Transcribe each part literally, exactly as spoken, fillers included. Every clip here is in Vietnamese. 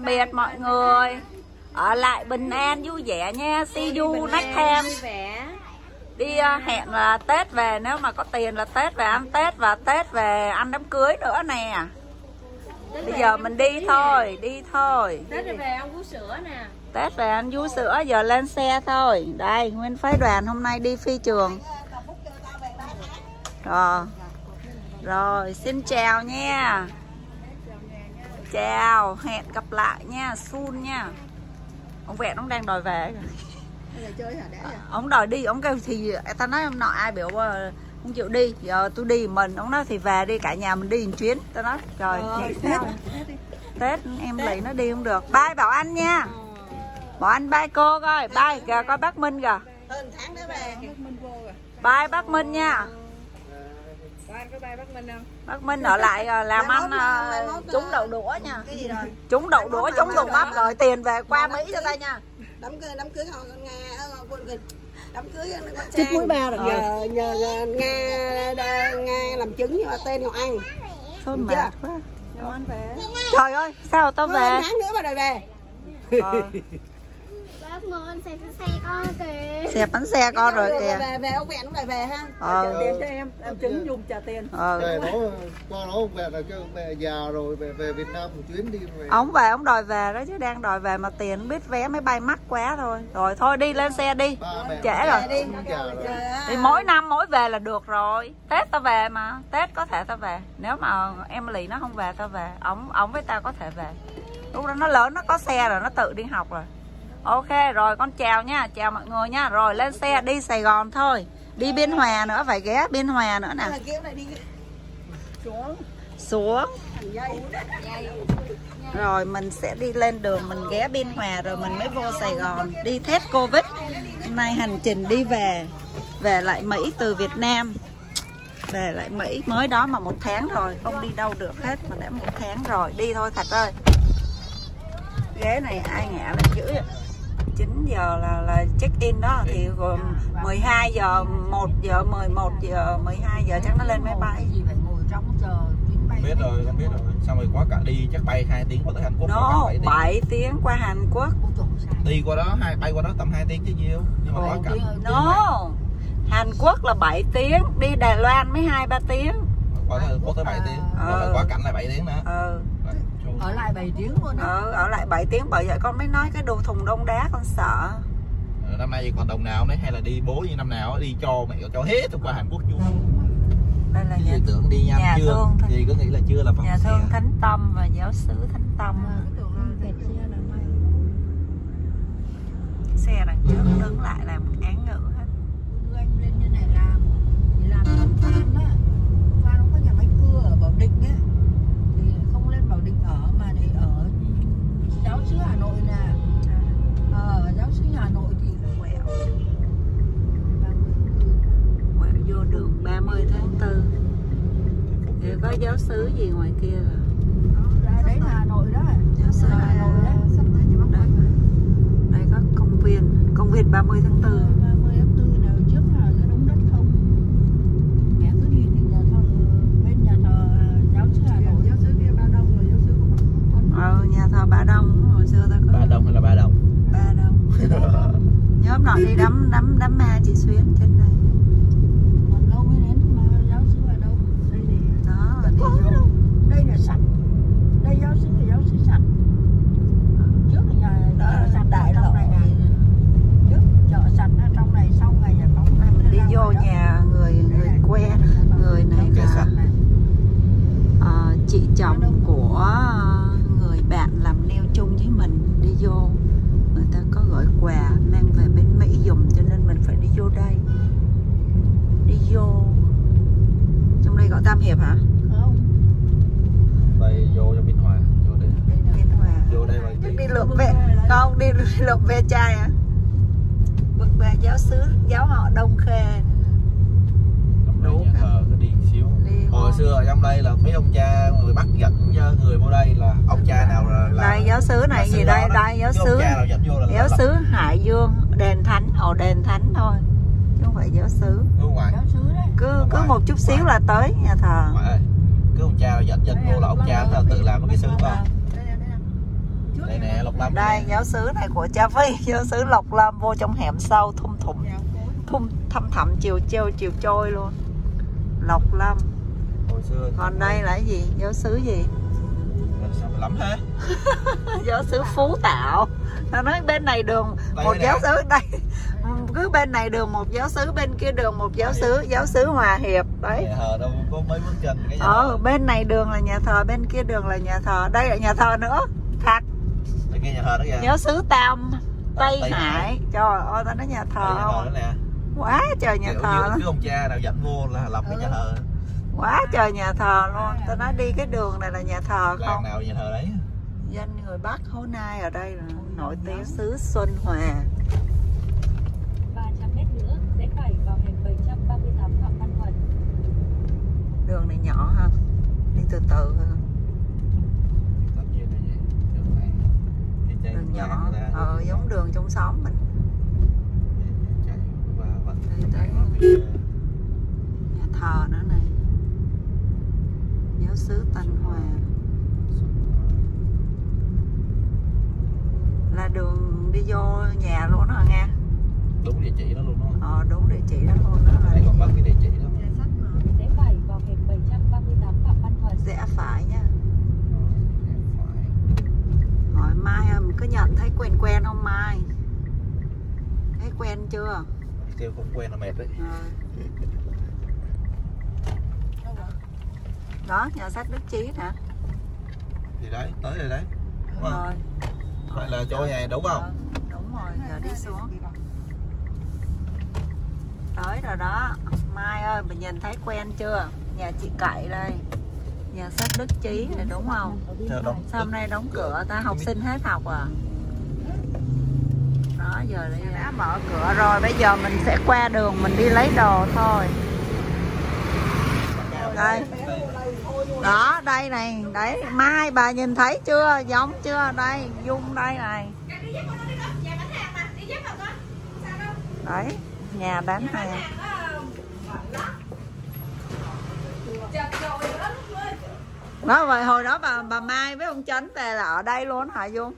biệt mọi người. Ở lại bình an vui vẻ nha. See you next time. Đi uh, hẹn là Tết về, nếu mà có tiền là Tết về ăn Tết, và Tết về ăn đám cưới nữa nè. Bây giờ mình đi thôi, đi thôi. Tết về ăn vú sữa nè. Tết về ăn vú sữa, giờ lên xe thôi. Đây, nguyên phái đoàn hôm nay đi phi trường. Rồi. Rồi, xin chào nha. Chào, hẹn gặp lại nha, soon nha. Ông Vẹn ông đang đòi về. Ông đòi đi, ông kêu thì ta nói ông nọ ai biểu không chịu đi, giờ tôi đi mình, ông nói thì về đi cả nhà mình đi một chuyến. Tao nói trời, Tết, Tết em lấy nó đi không được. Bye Bảo Anh nha. Bảo Anh bye cô coi, bye kìa coi bác Minh kìa. Bye bác Minh nha. Bác Minh ở lại làm ăn uh, trúng đậu đũa nha. Trúng đậu đũa, trúng đụng bắp rồi tiền về qua Mỹ cho ta nha. Đám cưới, đám cưới họ Nga, đám cưới Chích mũi ba rồi. nhờ, nhờ, nhờ Nga, Nga làm trứng nhưng mà tên Ngọc Anh. Thôi mệt quá. Trời ơi, sao tao về? Tháng nữa mà đòi về. Ờ. Bác Ngôn xe xe con kìa. Xe bánh xe con rồi kìa. Về, về ông Vẹn cũng đòi về ha. Ờ. Trả tiền cho em, em trứng dùng trả tiền. Ờ. Về nó, con nó về là cái mẹ già rồi, về về Việt Nam một chuyến đi về. Ông về, ông đòi về đó chứ, đang đòi về mà tiền không biết vé máy bay mắc quá thôi. Rồi thôi đi lên xe đi. Trễ rồi. Đi. Thì mỗi năm mỗi về là được rồi. Tết tao về mà, Tết có thể tao về. Nếu mà Emily nó không về tao về. Ông ông với tao có thể về. Lúc đó nó lớn, nó có xe rồi, nó tự đi học rồi. Ok rồi, con chào nha, chào mọi người nha. Rồi lên xe đi Sài Gòn thôi. Đi Biên Hòa nữa, phải ghé Biên Hòa nữa nè. Xuống. Xuống. Rồi mình sẽ đi lên đường, mình ghé Biên Hòa rồi mình mới vô Sài Gòn. Đi test Covid. Hôm nay hành trình đi về. Về lại Mỹ từ Việt Nam. Về lại Mỹ mới đó mà một tháng rồi, không đi đâu được hết mà đã một tháng rồi. Đi thôi Thạch ơi. Ghế này ai ngã lên dữ vậy? chín giờ là là check in đó thì gồm mười hai giờ, một giờ, mười một giờ, mười hai giờ chắc nó lên máy bay. Không biết rồi, không biết rồi. Xong rồi quá cả đi chắc bay hai tiếng qua tới Hàn Quốc. No, bảy tiếng qua Hàn Quốc. Đi qua đó, hai bay qua đó tầm hai tiếng chứ nhiêu. Nhưng mà quá cảnh. No. Hàn Quốc là bảy tiếng, đi Đài Loan mới hai ba tiếng. Qua tới Hàn Quốc tới bảy tiếng. Ờ. Quá cảnh là bảy tiếng nữa. Ừ. Ở lại bảy tiếng luôn đó. Ừ, ở lại bảy tiếng, bởi vậy con mới nói cái đồ thùng đông đá con sợ. Ừ, năm nay thì còn đồng nào đấy hay là đi bố như năm nào đi cho mẹ cho hết qua Hàn Quốc luôn. Đây là nhà, tưởng đi nha, nhà chưa thương gì cứ nghĩ là chưa là nhà thương Thánh Tâm và giáo xứ Thánh Tâm. Xe đằng trước đứng lại làm án ngữ hết. Anh lên như này làm thì làm trong Phan á. Phan không có nhà máy cưa ở Bảo Định á. Thì không lên Bảo Định ở mà để ở giáo xứ Hà Nội nè. Ờ, giáo xứ Hà Nội thì quẹo. Quẹo vô đường ba mươi tháng tư. Thì có giáo xứ gì ngoài kia rồi. Đó, đấy là Hà Nội đó. Giáo xứ Hà Nội đấy. Đây, đây có công viên, công viên ba mươi tháng tư. ba mươi tháng tư nào trước là cái đống đất không. Mẹ cứ đi thì nhà thờ bên nhà thờ giáo xứ Hà Nội, giáo xứ kia Ba Đông rồi giáo xứ của Bắc. Ờ, nhà thờ Ba Đông hồi xưa ta có. Ba Đông hay là Ba Đồng? Ba Đông. Nhớ hôm nọ đi đám đám đám ma chị Xuyến trên đây. Còn lâu mới đến mà giáo xứ Ba Đông. Đây thì Đó. có đâu. Đây là sạch. Đây giáo xứ là giáo xứ sạch. Trước là nhà chợ sạch đại trong này này. Trước chợ sạch ở trong này sau ngày giải phóng này Đi vô nhà người người quen, người này là à, chị chồng của người bạn làm nail chung với mình. Đi vô người ta có gửi quà mang về bên Mỹ dùng cho nên mình phải đi vô đây. Đi vô trong đây gọi Tam Hiệp hả? không? Đây vô cho Biên Hòa, vô đây. Biên Hòa. Vô đây mà Đi, đi lượm về, không đi, đi lượm về trai hả? Bực về giáo xứ, giáo họ Đông Khê. Đủ nhà thờ cứ đi xíu. Đi Hồi xưa ở trong đây là mấy ông cha người Bắc dẫn người vô đây là ông cha nào là, là đây giáo xứ này gì đây, đây giáo xứ giáo xứ Hải Dương, đền thánh, ồ đền thánh thôi chứ không phải giáo xứ. Giáo xứ đấy. Cứ cứ một chút xíu là tới nhà thờ. Cứ ông cha dẫn dân vô là ông cha tự làm cái xứ thôi. Đây nè, Lộc Lâm. Đây, giáo xứ này của cha Phi, giáo xứ Lộc Lâm vô trong hẻm sâu thum thủm, thum thăm thẳm chiều trêu chiều trôi luôn. Lộc Lâm. Hồi xưa. Còn đây là cái gì? Giáo xứ gì? Sao mà lắm thế? Giáo xứ Phú Tạo. Nó nói bên này đường Đây một nè. giáo xứ đây. Cứ bên này đường một giáo xứ, bên kia đường một giáo xứ, giáo xứ Hòa Hiệp. Đấy. Nhà thờ đâu có mấy bước chân cái nhà Ờ, thờ. bên này đường là nhà thờ, bên kia đường là nhà thờ. Đây là nhà thờ nữa. Thật. Đây kia nhà thờ đó kìa. Giáo xứ Tam Tây, Tây Hải. Hải. Trời ơi, tao nói nhà thờ Đây, nhà thờ không? đó nè. Quá trời nhà Kiểu thờ như đó. cái ông cha nào dẫn vô là lập cái nhà thờ. Quá trời nhà thờ luôn. Tao nói đi cái đường này là nhà thờ Làng không? nào nhà thờ đấy? Dân người Bắc Hố Nai ở đây là nổi tiếng xứ Xuân Hòa. ba trăm mét nữa sẽ phải vào hẻm bảy trăm ba mươi tám Phạm Văn Thuận. Đường này nhỏ ha, đi từ từ ha. Tất nhiên là gì? Đường này. Đi trên Đường làng nhỏ, người ta. ờ, giống đường trong xóm mình. Chạy qua vẫn Đây, chạy đây. qua phía Nhà thờ nữa này. Giáo xứ Tân Hòa. Là đường đi vô nhà luôn đó nghe. đúng địa chỉ đó luôn đó. Ờ, đúng địa chỉ đó luôn đó. Đây còn bắt cái địa chỉ đó. Sẽ phải vào hẻm bảy trăm ba mươi tám Phạm Văn Thuận. Rẽ phải nha. Phải. Hỏi Mai ơi, mình có nhận thấy quen quen không Mai? Thấy quen chưa? Kêu không quen là mệt đấy. Ờ. Đó, nhà sách Đức Chí nè. Thì đấy, tới rồi đấy. Đúng không? Rồi. Vậy là chỗ này đúng không? Ờ, đúng rồi, giờ đi xuống. Tới rồi đó. Mai ơi, mình nhìn thấy quen chưa? Nhà chị Cậy đây. Nhà sách Đức Chí này đúng không? Chờ đóng. Sao hôm nay đóng cửa ta, học sinh hết học à? Đó, giờ đây đã mở cửa rồi, bây giờ mình sẽ qua đường mình đi lấy đồ thôi. Đây. Đó, đây này, đấy, Mai bà nhìn thấy chưa? Giống chưa? Đây, Dung đây này. Đấy, nhà bán hàng. Đó, vậy hồi đó bà bà Mai với ông Chấn về là ở đây luôn hả Dung?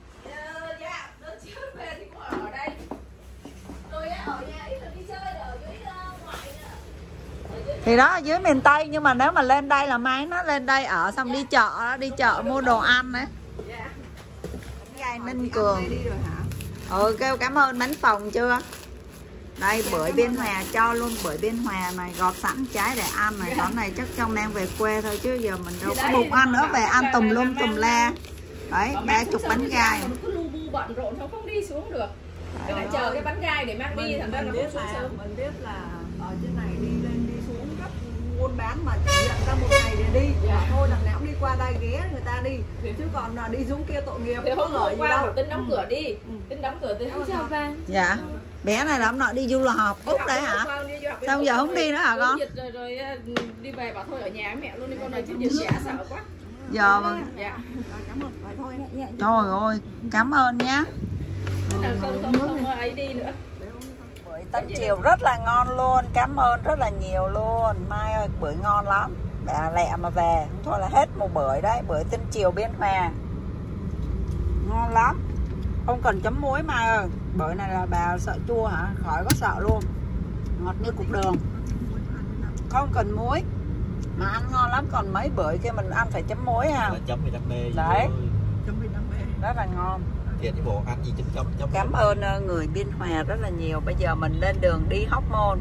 Thì đó, dưới miền Tây, nhưng mà nếu mà lên đây là Mai nó lên đây ở, xong đi chợ, đi chợ mua đồ ăn đấy. Gai Ninh Cường. Ừ, kêu cảm ơn bánh phồng chưa? Đây, bưởi Biên Hòa, cho luôn bưởi Biên Hòa này, gọt sẵn trái để ăn này. Con này chắc trong mang về quê thôi chứ giờ mình đâu có bụng ăn nữa, về ăn tùm lum tùm la. Đấy, ba chục bánh gai. Cứ lu bu bận rộn không không đi xuống được. Cái lại chờ cái bánh gai để mang đi, thành ra là không xuống sớm. Mình biết là ở trên này đi lên đi xuống gấp buôn bán mà chỉ nhận ra một ngày để đi. Dạ. Thôi đằng nào cũng đi qua đây ghé người ta đi. Chứ còn là đi xuống kia tội nghiệp. Thì Có hôm lợi hôm gì qua đâu. một tính đóng cửa đi. Tính đóng cửa thì không chào ba. Dạ. Bé này là hôm nọ đi du lịch học Úc đấy hả? Sao giờ không đi nữa hả con? Dịch rồi, rồi đi về bảo thôi ở nhà mẹ luôn đi con ơi chứ dịch giả sợ quá. Giờ mà... Dạ. Cảm ơn vậy thôi. Trời ơi, cảm ơn nhá. Không không không ấy đi nữa. Bưởi Tân Triều rất là ngon luôn, cảm ơn rất là nhiều luôn. Mai ơi, bưởi ngon lắm. Bà lẹ mà về, thôi là hết một bưởi đấy, bưởi Tân Triều Biên Hòa. Ngon lắm. Không cần chấm muối Mai ơi. Bưởi này là bà sợ chua hả? Khỏi có sợ luôn. Ngọt như cục đường. Không cần muối. Mà ăn ngon lắm, còn mấy bưởi kia mình ăn phải chấm muối ha. Là chấm vì đam mê. Đấy. Chấm bị đam mê. Rất là ngon. Thiệt cái bộ ăn gì chấm chấm chấm. Cảm ơn người Biên Hòa rất là nhiều. Bây giờ mình lên đường đi Hóc Môn.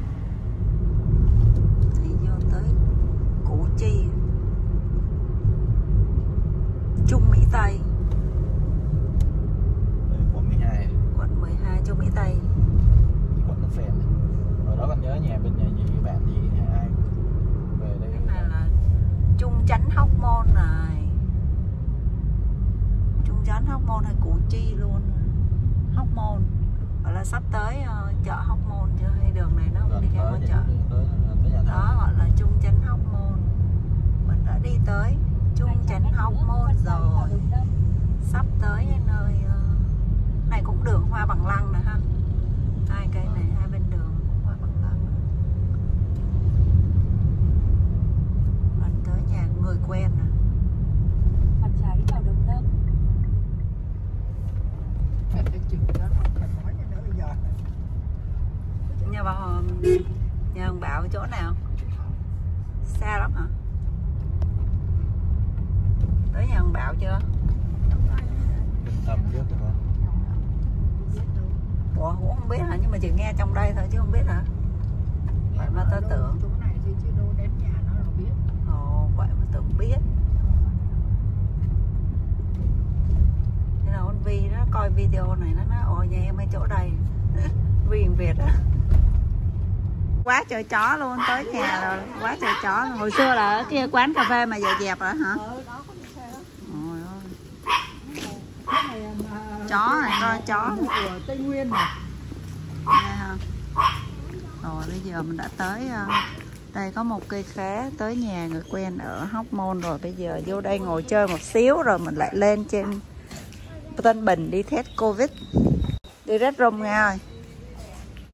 Thì vô tới Củ Chi, Trung Mỹ Tây, Quận mười hai. quận mười hai, Trung Mỹ Tây. Quận Nó Phèn. Ở đó con nhớ nhà bên nhà gì bạn gì nhà ai về đây. Cái này là Trung Chánh Hóc Môn này. Trung Chánh Hóc Môn hay Củ Chi luôn. Hóc Môn. Gọi là sắp tới uh, chợ Hóc Môn chưa? Hay đường này nó không đi ngang qua chợ. Đó gọi là Trung Chánh Hóc Môn. Mình đã đi tới Trung Chánh Hóc Môn rồi. Sắp tới nơi uh, này cũng đường hoa bằng lăng nè ha. Hai cây này hai bên đường cũng hoa bằng lăng. Mình tới nhà người quen nè. Mặt trái vào Đồng Tâm. Bảo chỗ nào? Xa lắm hả? Tới nhà ông Bảo chưa? Trung tâm trước rồi đó. Ủa cũng không biết hả? Nhưng mà chỉ nghe trong đây thôi chứ không biết hả? Vậy mà tao tưởng. Chỗ này thì chứ đâu đến nhà nó đâu biết. Ồ, vậy mà tưởng biết. Thế là con Vi nó coi video này nó nói ồ nhà em ở chỗ đây. Viên Việt á. Quá trời chó luôn, tới nhà rồi, quá trời chó. Hồi xưa là ở kia quán cà phê mà giờ dẹp rồi hả? Ờ, đó có xe đó. Ôi ơi. Cái này mà Chó này coi chó. của Tây Nguyên này. Đây ha. Rồi bây giờ mình đã tới uh, đây có một cây khế, tới nhà người quen ở Hóc Môn rồi. Bây giờ vô đây ngồi chơi một xíu rồi mình lại lên trên Tân Bình đi test Covid. Đi rất rung nha ơi.